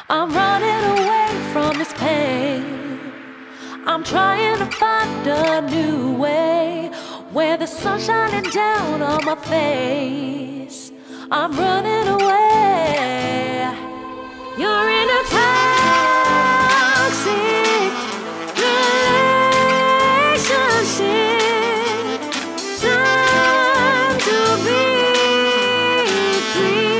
I'm running away from this pain. I'm trying to find a new way where the sun's shining down on my face. I'm running away. You're in a toxic relationship. Time to be free.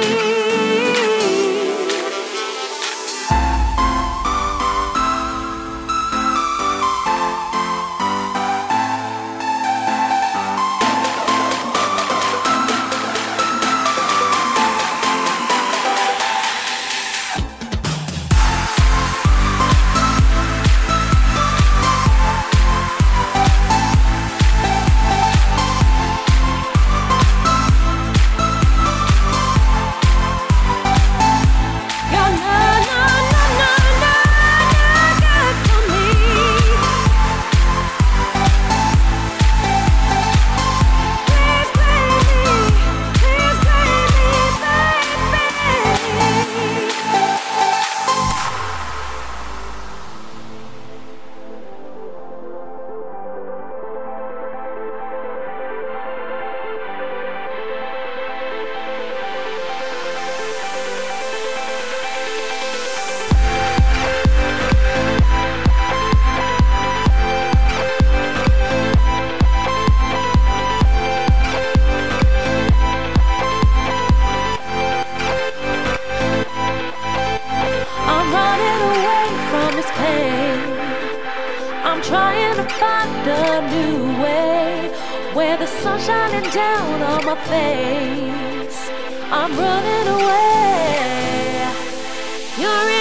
I'm trying to find a new way where the sun's shining down on my face. I'm running away. You're